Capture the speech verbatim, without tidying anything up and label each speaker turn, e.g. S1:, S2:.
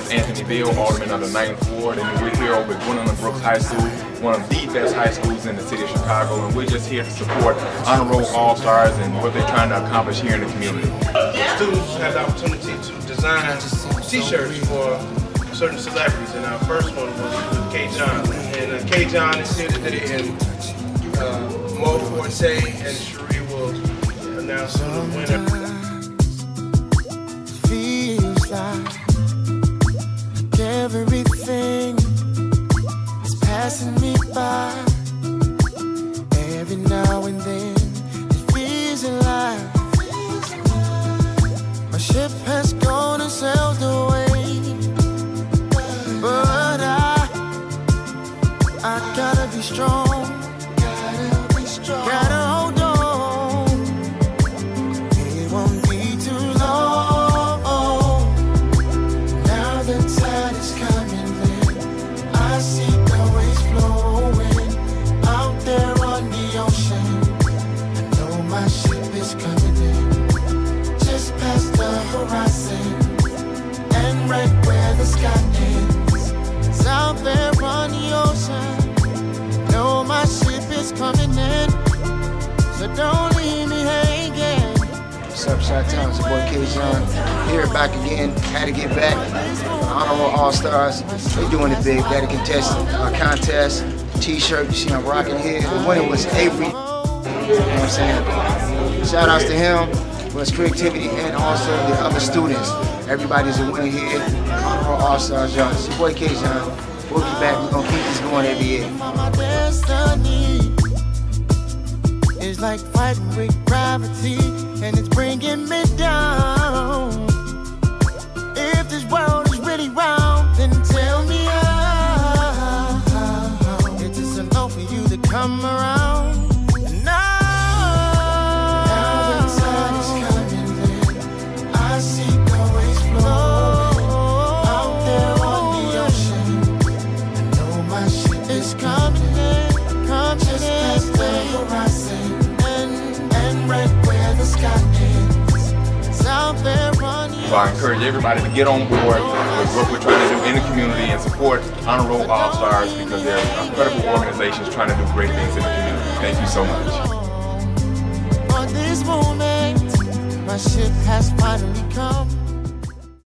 S1: is Anthony Bill, Alderman of the ninth Ward, and we're here over at Gwendolyn Brooks High School, one of the best high schools in the city of Chicago, and we're just here to support Honor Roll All-Stars and what they're trying to accomplish here in the community.
S2: Students have the opportunity to design t-shirts for certain celebrities, and our first one was with K. John. And uh, K. John is here today, and uh, Mo Forte and Cherie will announce the winner.
S3: Feels like everything is passing me by. Every now and then it feels alive. My ship has gone and sailed away, but I, I gotta be strong. Gotta be strong. Gotta hold on. It won't be too long. Now the tide is coming in. I see the waves flowing out there on the ocean. I know my ship is coming in, just past the horizon, and right where the sky ends. It's out there on the ocean. Know my ship is coming in, so don't leave me hanging.
S4: What's up, Chi-Town? It's your boy K. John. Here, back again. Had to get back. Honor Roll All-Stars. They doing it big. Got a contest, a contest, t-shirt. You see I'm rocking here. The winner was Avery. You know what I'm saying? Shout outs to him for his creativity and also the other students. Everybody's a winner here. Honor Roll All-Stars, y'all. It's your boy K. John. We'll be back. We're going to keep this going every year.
S3: My destiny is like fighting with gravity, and it's bringing me down. If this world is really round, then tell me how. It's just enough for you to come around. Now, now the tide is coming in. I see the waves flow out there on the ocean. I know my ship is coming in, coming just past the horizon, and and right where the sky ends. It's out there on the ocean.
S1: So I encourage everybody to get on board with what we're trying to do in the community and support Honor Roll All-Stars, because they're incredible organizations trying to do great things in the community. Thank you so much.
S3: For this moment, my ship has finally come.